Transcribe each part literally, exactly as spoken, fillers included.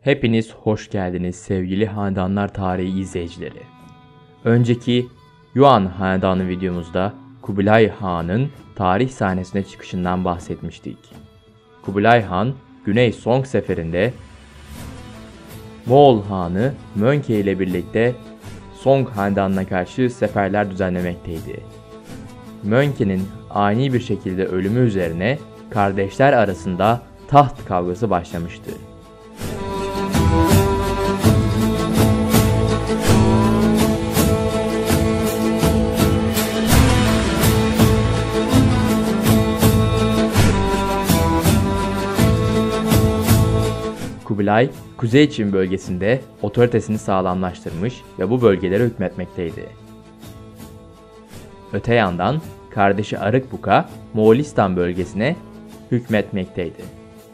Hepiniz hoş geldiniz sevgili Hanedanlar Tarihi izleyicileri. Önceki Yuan Hanedanı videomuzda Kubilay Han'ın tarih sahnesine çıkışından bahsetmiştik. Kubilay Han, Güney Song seferinde Moğol Hanı Mönke ile birlikte Song Hanedanı'na karşı seferler düzenlemekteydi. Mönke'nin ani bir şekilde ölümü üzerine kardeşler arasında taht kavgası başlamıştı. Kubilay, Kuzey Çin bölgesinde otoritesini sağlamlaştırmış ve bu bölgelere hükmetmekteydi. Öte yandan kardeşi Arıkbuka, Moğolistan bölgesine hükmetmekteydi.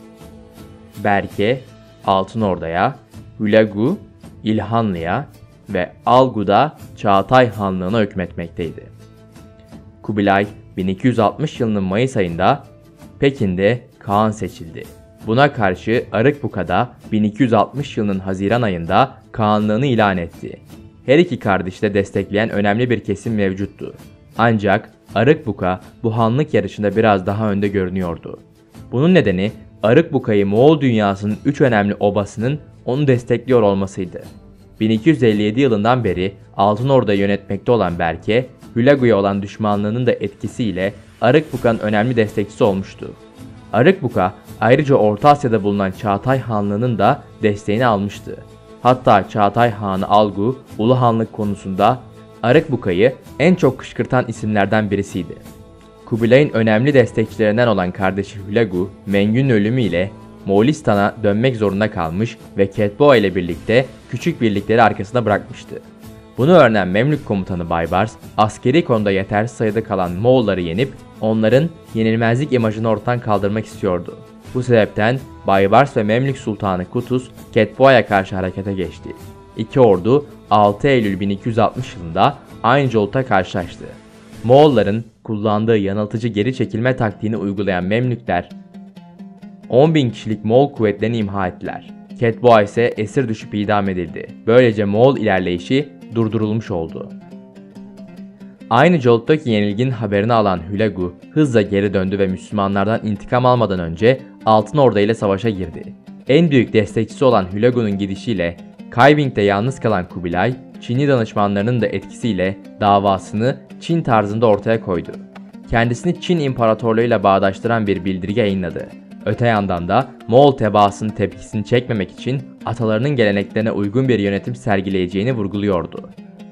Berke, Altınordu'ya, Hulagu, İlhanlı'ya ve Algu'da Çağatay Hanlığı'na hükmetmekteydi. Kubilay, bin iki yüz altmış yılının Mayıs ayında Pekin'de Kağan seçildi. Buna karşı Arıkbuka da bin iki yüz altmış yılının Haziran ayında Kağanlığını ilan etti. Her iki kardeşi de destekleyen önemli bir kesim mevcuttu. Ancak Arıkbuka bu hanlık yarışında biraz daha önde görünüyordu. Bunun nedeni Arıkbuka'yı Moğol dünyasının üç önemli obasının onu destekliyor olmasıydı. bin iki yüz elli yedi yılından beri Altınordu'yu yönetmekte olan Berke, Hulagu'ya olan düşmanlığının da etkisiyle Arıkbuka'nın önemli destekçisi olmuştu. Arıkbuka ayrıca Orta Asya'da bulunan Çağatay Hanlığı'nın da desteğini almıştı. Hatta Çağatay Hanı Algu, Ulu Hanlık konusunda Arıkbuka'yı en çok kışkırtan isimlerden birisiydi. Kubilay'ın önemli destekçilerinden olan kardeşi Hulagu, Mengü'nün ölümüyle Moğolistan'a dönmek zorunda kalmış ve Ketboğa ile birlikte küçük birlikleri arkasına bırakmıştı. Bunu öğrenen Memlük komutanı Baybars, askeri konuda yetersiz sayıda kalan Moğolları yenip onların yenilmezlik imajını ortadan kaldırmak istiyordu. Bu sebepten Baybars ve Memlük Sultanı Kutus, Ketboğa'ya karşı harekete geçti. İki ordu altı Eylül bin iki yüz altmış yılında Ayncolt'a karşılaştı. Moğolların kullandığı yanıltıcı geri çekilme taktiğini uygulayan Memlükler on bin kişilik Moğol kuvvetlerini imha ettiler. Ketboğa ise esir düşüp idam edildi. Böylece Moğol ilerleyişi durdurulmuş oldu. Aynı Jolt'taki yenilginin haberini alan Hulagu hızla geri döndü ve Müslümanlardan intikam almadan önce Altınordu ile savaşa girdi. En büyük destekçisi olan Hulagu'nun gidişiyle Kaibing'de yalnız kalan Kubilay, Çinli danışmanlarının da etkisiyle davasını Çin tarzında ortaya koydu. Kendisini Çin İmparatorluğu'yla bağdaştıran bir bildirge yayınladı. Öte yandan da Moğol tebaasının tepkisini çekmemek için atalarının geleneklerine uygun bir yönetim sergileyeceğini vurguluyordu.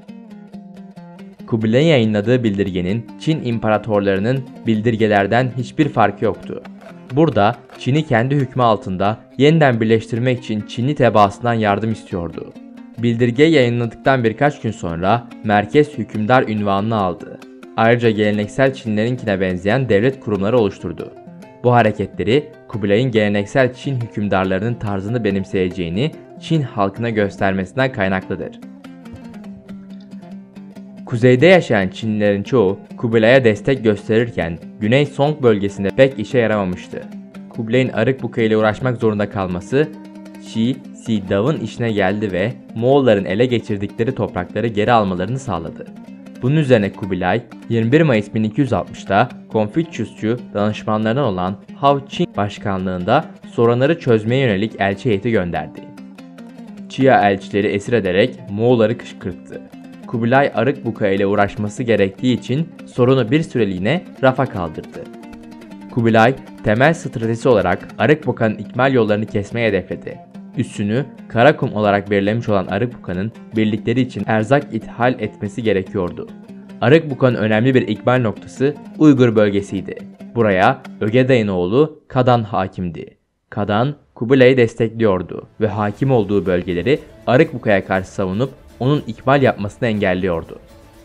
Kubilay'ın yayınladığı bildirgenin Çin imparatorlarının bildirgelerden hiçbir farkı yoktu. Burada Çin'i kendi hükmü altında yeniden birleştirmek için Çinli tebaasından yardım istiyordu. Bildirge yayınladıktan birkaç gün sonra merkez hükümdar unvanını aldı. Ayrıca geleneksel Çinlerinkine benzeyen devlet kurumları oluşturdu. Bu hareketleri Kubilay'ın geleneksel Çin hükümdarlarının tarzını benimseyeceğini Çin halkına göstermesinden kaynaklıdır. Kuzeyde yaşayan Çinlilerin çoğu Kubilay'a destek gösterirken Güney Song bölgesinde pek işe yaramamıştı. Kubilay'ın Arıkbuka ile uğraşmak zorunda kalması Shi Si-dav'ın işine geldi ve Moğolların ele geçirdikleri toprakları geri almalarını sağladı. Bunun üzerine Kubilay, yirmi bir Mayıs bin iki yüz altmış'ta Konfüçyüsçü danışmanlarından olan Hao Qing başkanlığında sorunları çözmeye yönelik elçi heyeti gönderdi. Çia elçileri esir ederek Moğolları kışkırttı. Kubilay Arıkbuka ile uğraşması gerektiği için sorunu bir süreliğine rafa kaldırdı. Kubilay, temel stratejisi olarak Arıkbuka'nın ikmal yollarını kesmeyi hedefledi. Üssünü Karakum olarak belirlemiş olan Arıkbuka'nın birlikleri için erzak ithal etmesi gerekiyordu. Arıkbuka'nın önemli bir ikmal noktası Uygur bölgesiydi. Buraya Ögeday'ın oğlu Kadan hakimdi. Kadan, Kubilay'ı destekliyordu ve hakim olduğu bölgeleri Arıkbuka'ya karşı savunup onun ikmal yapmasını engelliyordu.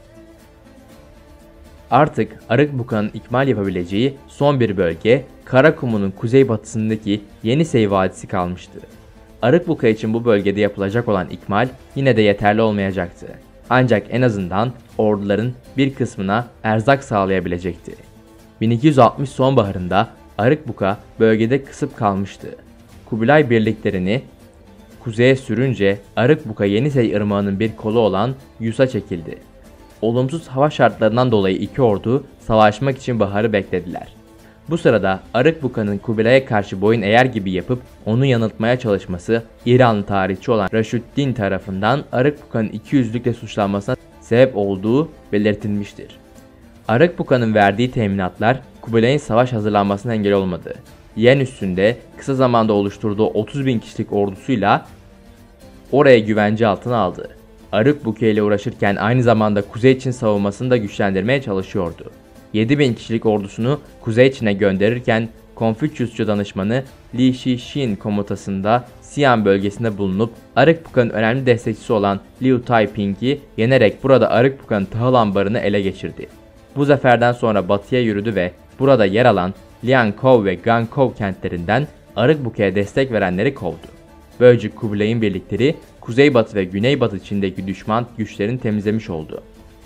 Artık Arıkbuka'nın ikmal yapabileceği son bir bölge Karakum'un kuzeybatısındaki Yenisey Vadisi kalmıştı. Arıkbuka için bu bölgede yapılacak olan ikmal yine de yeterli olmayacaktı. Ancak en azından orduların bir kısmına erzak sağlayabilecekti. bin iki yüz altmış sonbaharında Arıkbuka bölgede kısıp kalmıştı. Kubilay birliklerini kuzeye sürünce Arıkbuka Yenisey Irmağı'nın bir kolu olan Yus'a çekildi. Olumsuz hava şartlarından dolayı iki ordu savaşmak için baharı beklediler. Bu sırada Arıkbuka'nın Kubilay'a karşı boyun eğer gibi yapıp onu yanıltmaya çalışması İranlı tarihçi olan Raşüddin tarafından Arıkbuka'nın ikiyüzlülükle suçlanmasına sebep olduğu belirtilmiştir. Arıkbuka'nın verdiği teminatlar Kubilay'ın savaş hazırlanmasına engel olmadı. Yen üstünde kısa zamanda oluşturduğu otuz bin kişilik ordusuyla oraya güvence altına aldı. Arıkbuka ile uğraşırken aynı zamanda Kuzey Çin savunmasını da güçlendirmeye çalışıyordu. yedi bin kişilik ordusunu Kuzey Çin'e gönderirken Konfüçyüsçü danışmanı Li Shixin komutasında Xi'an bölgesinde bulunup Arıkbuka'nın önemli destekçisi olan Liu Taiping'i yenerek burada Arıkbuka'nın tahıl ambarını ele geçirdi. Bu zaferden sonra batıya yürüdü ve burada yer alan Liankou ve Gankou kentlerinden Arıkbuka'ya destek verenleri kovdu. Böylece Kubilay'ın birlikleri kuzeybatı ve güneybatı Çin'deki düşman güçlerini temizlemiş oldu.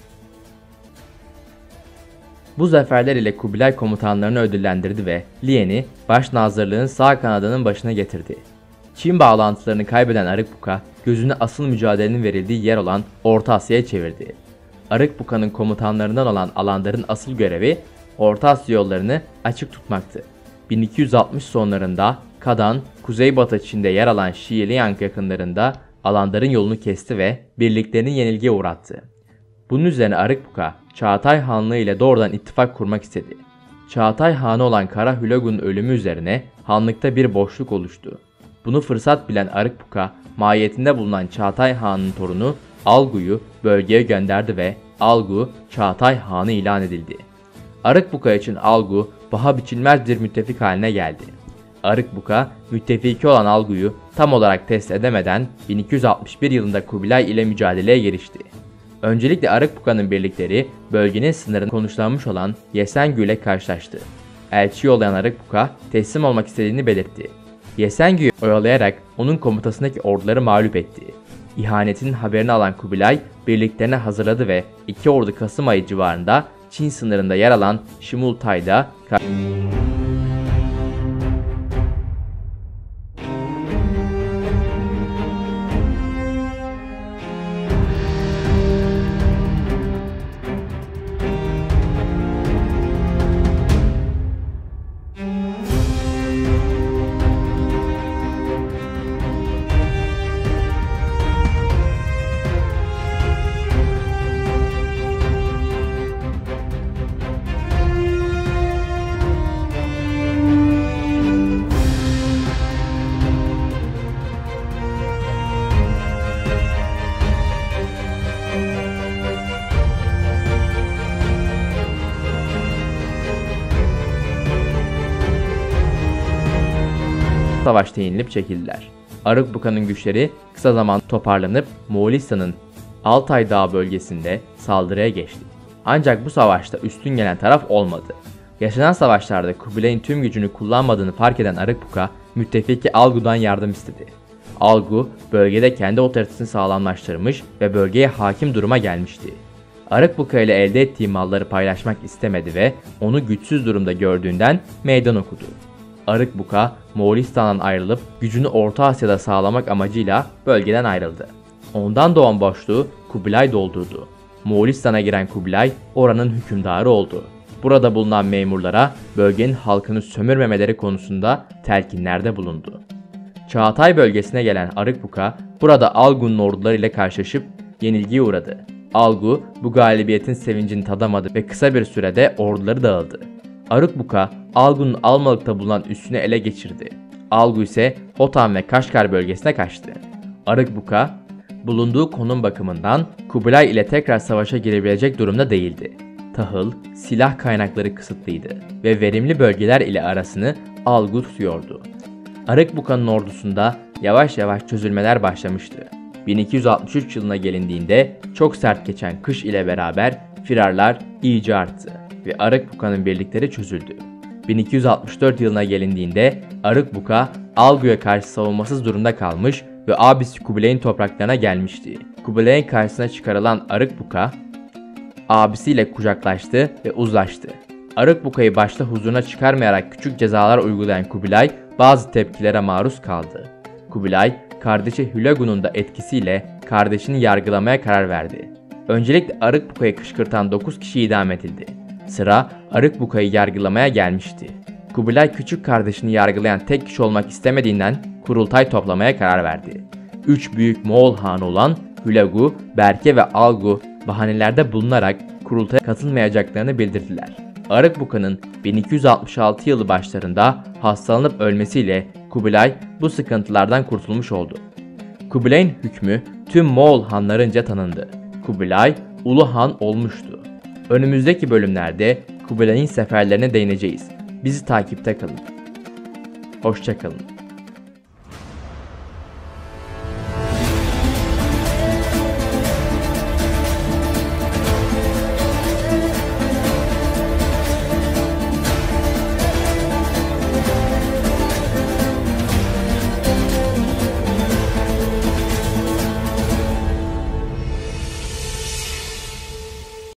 Bu zaferler ile Kubilay komutanlarını ödüllendirdi ve Lien'i başnazırlığın sağ kanadının başına getirdi. Çin bağlantılarını kaybeden Arıkbuka gözünü asıl mücadelenin verildiği yer olan Orta Asya'ya çevirdi. Arıkbuka'nın komutanlarından olan Alandar'ın asıl görevi Orta Asya yollarını açık tutmaktı. bin iki yüz altmış sonlarında Kadan, kuzeybatı Çin'de yer alan Şiliang yakınlarında Alandar'ın yolunu kesti ve birliklerini yenilgiye uğrattı. Bunun üzerine Arıkbuka, Çağatay Hanlığı ile doğrudan ittifak kurmak istedi. Çağatay Hanı olan Kara Hulagu'nun ölümü üzerine Hanlıkta bir boşluk oluştu. Bunu fırsat bilen Arıkbuka, mahiyetinde bulunan Çağatay Hanı'nın torunu Algu'yu bölgeye gönderdi ve Algu, Çağatay Hanı ilan edildi. Arıkbuka için Algu, paha biçilmez bir müttefik haline geldi. Arıkbuka, müttefiki olan Algu'yu tam olarak test edemeden bin iki yüz altmış bir yılında Kubilay ile mücadeleye girişti. Öncelikle Arıkbuka'nın birlikleri bölgenin sınırında konuşlanmış olan Yesengü ile karşılaştı. Elçi yollayan Arıkbuka teslim olmak istediğini belirtti. Yesengü'yü oyalayarak onun komutasındaki orduları mağlup etti. İhanetinin haberini alan Kubilay birliklerini hazırladı ve iki ordu Kasım ayı civarında Çin sınırında yer alan Şimultay'da savaşta yenilip çekildiler. Arıkbuka'nın güçleri kısa zaman toparlanıp Moğolistan'ın Altay Dağı bölgesinde saldırıya geçti. Ancak bu savaşta üstün gelen taraf olmadı. Yaşanan savaşlarda Kubilay'ın tüm gücünü kullanmadığını fark eden Arıkbuka, müttefiki Algu'dan yardım istedi. Algu, bölgede kendi otoritesini sağlamlaştırmış ve bölgeye hakim duruma gelmişti. Arıkbuka ile elde ettiği malları paylaşmak istemedi ve onu güçsüz durumda gördüğünden meydan okudu. Arıkbuka, Moğolistan'dan ayrılıp gücünü Orta Asya'da sağlamak amacıyla bölgeden ayrıldı. Ondan doğan boşluğu Kubilay doldurdu. Moğolistan'a giren Kubilay oranın hükümdarı oldu. Burada bulunan memurlara bölgenin halkını sömürmemeleri konusunda telkinlerde bulundu. Çağatay bölgesine gelen Arıkbuka burada Algu'nun ordularıyla karşılaşıp yenilgiye uğradı. Algu bu galibiyetin sevincini tadamadı ve kısa bir sürede orduları dağıldı. Arıkbuka, Algu'nun Almalık'ta bulunan üssünü ele geçirdi. Algu ise Hotan ve Kaşgar bölgesine kaçtı. Arıkbuka, bulunduğu konum bakımından Kubilay ile tekrar savaşa girebilecek durumda değildi. Tahıl, silah kaynakları kısıtlıydı ve verimli bölgeler ile arasını Algu tutuyordu. Arıkbuka'nın ordusunda yavaş yavaş çözülmeler başlamıştı. bin iki yüz altmış üç yılına gelindiğinde çok sert geçen kış ile beraber firarlar iyice arttı ve Arıkbuka'nın birlikleri çözüldü. bin iki yüz altmış dört yılına gelindiğinde Arıkbuka, Algu'ya karşı savunmasız durumda kalmış ve abisi Kubilay'ın topraklarına gelmişti. Kubilay'ın karşısına çıkarılan Arıkbuka, abisiyle kucaklaştı ve uzlaştı. Arıkbuka'yı başta huzuruna çıkarmayarak küçük cezalar uygulayan Kubilay bazı tepkilere maruz kaldı. Kubilay, kardeşi Hülagu'nun da etkisiyle kardeşini yargılamaya karar verdi. Öncelikle Arıkbuka'yı kışkırtan dokuz kişi idam edildi. Sıra Arıkbuka'yı yargılamaya gelmişti. Kubilay küçük kardeşini yargılayan tek kişi olmak istemediğinden kurultay toplamaya karar verdi. Üç büyük Moğol hanı olan Hülagu, Berke ve Algu bahanelerde bulunarak kurultaya katılmayacaklarını bildirdiler. Arıkbuka'nın bin iki yüz altmış altı yılı başlarında hastalanıp ölmesiyle Kubilay bu sıkıntılardan kurtulmuş oldu. Kubilay'ın hükmü tüm Moğol hanlarınca tanındı. Kubilay Ulu Han olmuştu. Önümüzdeki bölümlerde Kubilay'ın seferlerine değineceğiz. Bizi takipte kalın. Hoşça kalın.